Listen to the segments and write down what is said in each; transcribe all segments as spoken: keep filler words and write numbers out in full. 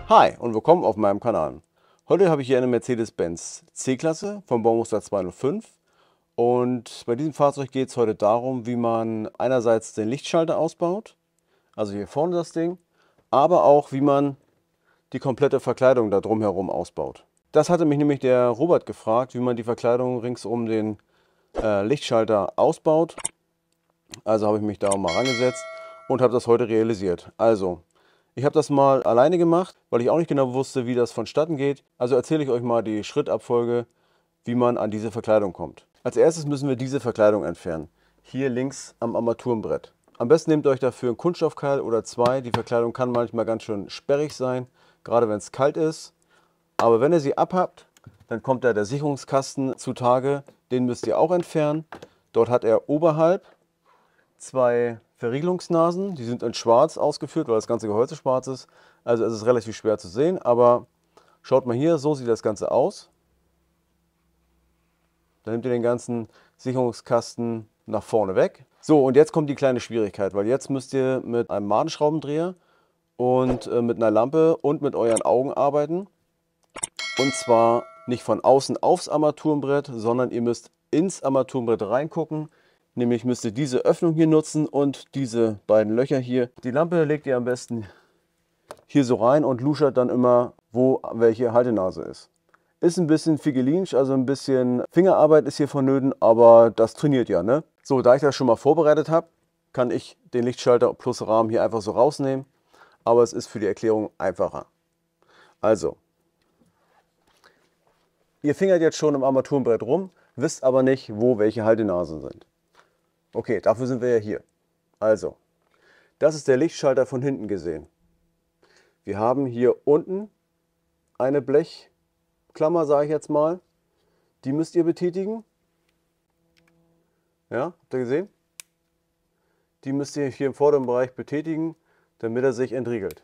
Hi und willkommen auf meinem Kanal. Heute habe ich hier eine Mercedes-Benz C-Klasse vom Baumuster zweihundertfünf und bei diesem Fahrzeug geht es heute darum, wie man einerseits den Lichtschalter ausbaut, also hier vorne das Ding, aber auch wie man die komplette Verkleidung da drumherum ausbaut. Das hatte mich nämlich der Robert gefragt, wie man die Verkleidung rings um den äh, Lichtschalter ausbaut. Also habe ich mich da mal rangesetzt und habe das heute realisiert. Also, ich habe das mal alleine gemacht, weil ich auch nicht genau wusste, wie das vonstatten geht. Also erzähle ich euch mal die Schrittabfolge, wie man an diese Verkleidung kommt. Als erstes müssen wir diese Verkleidung entfernen. Hier links am Armaturenbrett. Am besten nehmt euch dafür einen Kunststoffkeil oder zwei. Die Verkleidung kann manchmal ganz schön sperrig sein, gerade wenn es kalt ist. Aber wenn ihr sie abhabt, dann kommt da der Sicherungskasten zutage. Den müsst ihr auch entfernen. Dort hat er oberhalb zwei Verriegelungsnasen, die sind in schwarz ausgeführt, weil das ganze Gehäuse schwarz ist. Also es ist relativ schwer zu sehen, aber schaut mal hier, so sieht das Ganze aus. Dann nehmt ihr den ganzen Sicherungskasten nach vorne weg. So, und jetzt kommt die kleine Schwierigkeit, weil jetzt müsst ihr mit einem Madenschraubendreher und äh, mit einer Lampe und mit euren Augen arbeiten. Und zwar nicht von außen aufs Armaturenbrett, sondern ihr müsst ins Armaturenbrett reingucken. Nämlich müsst ihr diese Öffnung hier nutzen und diese beiden Löcher hier. Die Lampe legt ihr am besten hier so rein und luschert dann immer, wo welche Haltenase ist. Ist ein bisschen figelinsch, also ein bisschen Fingerarbeit ist hier vonnöten, aber das trainiert ja, ne? So, da ich das schon mal vorbereitet habe, kann ich den Lichtschalter plus Rahmen hier einfach so rausnehmen. Aber es ist für die Erklärung einfacher. Also, ihr fingert jetzt schon im Armaturenbrett rum, wisst aber nicht, wo welche Haltenasen sind. Okay, dafür sind wir ja hier. Also, das ist der Lichtschalter von hinten gesehen. Wir haben hier unten eine Blechklammer, sage ich jetzt mal. Die müsst ihr betätigen. Ja, habt ihr gesehen? Die müsst ihr hier im vorderen Bereich betätigen, damit er sich entriegelt.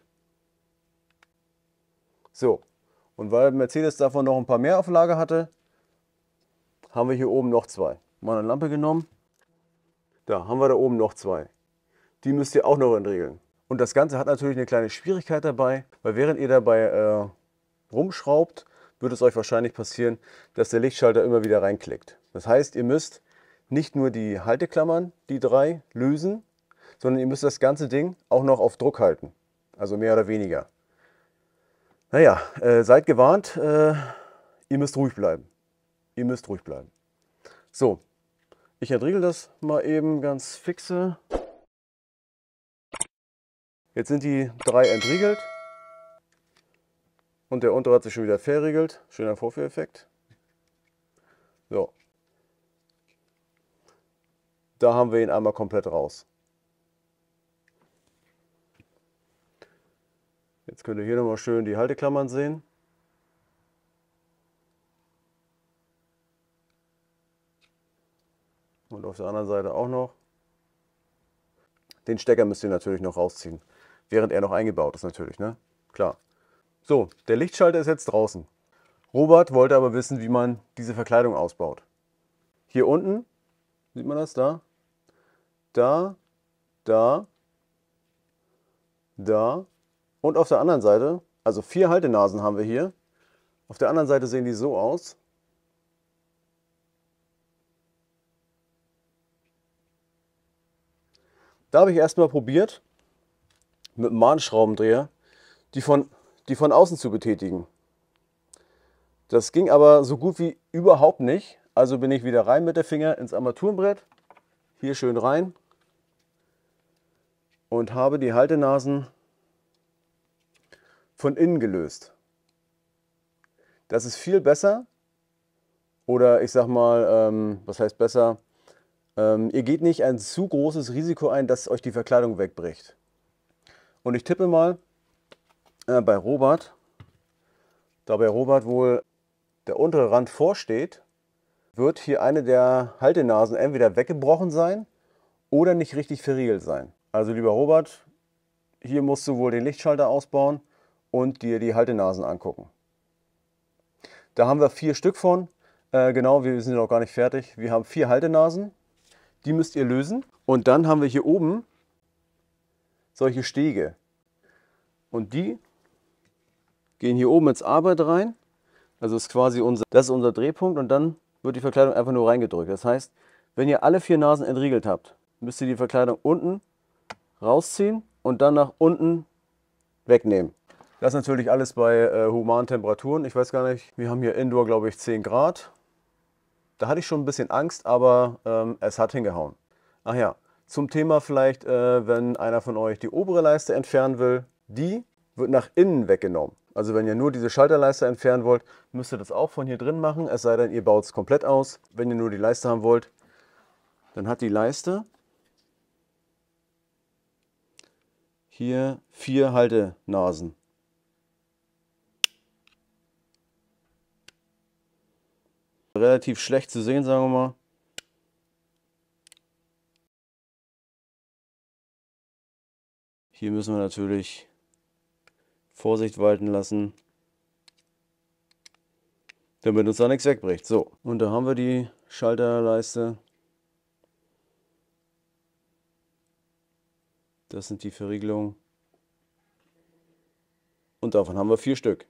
So, und weil Mercedes davon noch ein paar mehr auf Lager hatte, haben wir hier oben noch zwei. Mal eine Lampe genommen. Da haben wir da oben noch zwei. Die müsst ihr auch noch entriegeln. Und das Ganze hat natürlich eine kleine Schwierigkeit dabei, weil während ihr dabei äh, rumschraubt, wird es euch wahrscheinlich passieren, dass der Lichtschalter immer wieder reinklickt. Das heißt, ihr müsst nicht nur die Halteklammern, die drei, lösen, sondern ihr müsst das ganze Ding auch noch auf Druck halten. Also mehr oder weniger. Naja, äh, seid gewarnt, äh, ihr müsst ruhig bleiben. Ihr müsst ruhig bleiben. So, ich entriegel das mal eben ganz fixe. Jetzt sind die drei entriegelt und der untere hat sich schon wieder verriegelt. Schöner Vorführeffekt. So. Da haben wir ihn einmal komplett raus. Jetzt könnt ihr hier nochmal schön die Halteklammern sehen. Und auf der anderen Seite auch noch. Den Stecker müsst ihr natürlich noch rausziehen, während er noch eingebaut ist natürlich, ne? Klar. So, der Lichtschalter ist jetzt draußen. Robert wollte aber wissen, wie man diese Verkleidung ausbaut. Hier unten, sieht man das da? Da, da, da und auf der anderen Seite, also vier Haltenasen haben wir hier. Auf der anderen Seite sehen die so aus. Da habe ich erstmal probiert, mit einem Mahnschraubendreher die von, die von außen zu betätigen. Das ging aber so gut wie überhaupt nicht. Also bin ich wieder rein mit der Finger ins Armaturenbrett, hier schön rein und habe die Haltenasen von innen gelöst. Das ist viel besser, oder ich sag mal, ähm, was heißt besser? Ähm, ihr geht nicht ein zu großes Risiko ein, dass euch die Verkleidung wegbricht. Und ich tippe mal, äh, bei Robert, da bei Robert wohl der untere Rand vorsteht, wird hier eine der Haltenasen entweder weggebrochen sein oder nicht richtig verriegelt sein. Also lieber Robert, hier musst du wohl den Lichtschalter ausbauen und dir die Haltenasen angucken. Da haben wir vier Stück von. Äh, genau, wir sind noch gar nicht fertig. Wir haben vier Haltenasen. Die müsst ihr lösen. Und dann haben wir hier oben solche Stege. Und die gehen hier oben ins A-Brett rein. Also ist quasi unser, das ist unser Drehpunkt und dann wird die Verkleidung einfach nur reingedrückt. Das heißt, wenn ihr alle vier Nasen entriegelt habt, müsst ihr die Verkleidung unten rausziehen und dann nach unten wegnehmen. Das ist natürlich alles bei äh, humanen Temperaturen. Ich weiß gar nicht, wir haben hier Indoor, glaube ich, zehn Grad. Da hatte ich schon ein bisschen Angst, aber ähm, es hat hingehauen. Ach ja, zum Thema vielleicht, äh, wenn einer von euch die obere Leiste entfernen will, die wird nach innen weggenommen. Also wenn ihr nur diese Schalterleiste entfernen wollt, müsst ihr das auch von hier drin machen, es sei denn, ihr baut es komplett aus. Wenn ihr nur die Leiste haben wollt, dann hat die Leiste hier vier Haltenasen. Relativ schlecht zu sehen, sagen wir mal. Hier müssen wir natürlich Vorsicht walten lassen, damit uns da nichts wegbricht. So, und da haben wir die Schalterleiste. Das sind die Verriegelungen. Und davon haben wir vier Stück.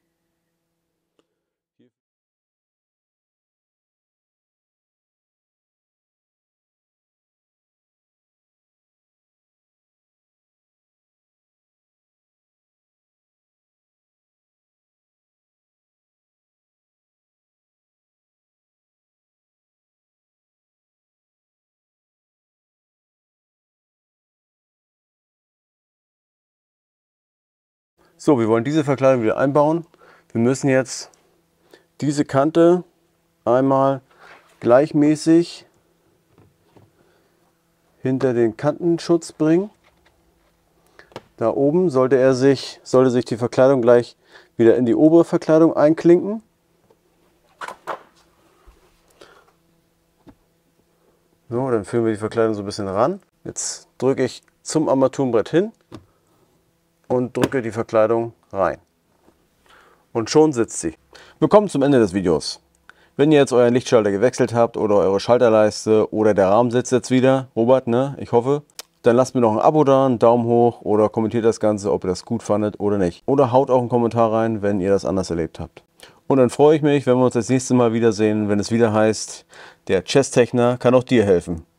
So, wir wollen diese Verkleidung wieder einbauen. Wir müssen jetzt diese Kante einmal gleichmäßig hinter den Kantenschutz bringen. Da oben sollte, er sich, sollte sich die Verkleidung gleich wieder in die obere Verkleidung einklinken. So, dann führen wir die Verkleidung so ein bisschen ran. Jetzt drücke ich zum Armaturenbrett hin und drücke die Verkleidung rein. Und schon sitzt sie. Wir kommen zum Ende des Videos. Wenn ihr jetzt euren Lichtschalter gewechselt habt oder eure Schalterleiste oder der Rahmen sitzt jetzt wieder, Robert, ne, ich hoffe, dann lasst mir noch ein Abo da, einen Daumen hoch oder kommentiert das Ganze, ob ihr das gut fandet oder nicht. Oder haut auch einen Kommentar rein, wenn ihr das anders erlebt habt. Und dann freue ich mich, wenn wir uns das nächste Mal wiedersehen, wenn es wieder heißt, der Chesstechner kann auch dir helfen.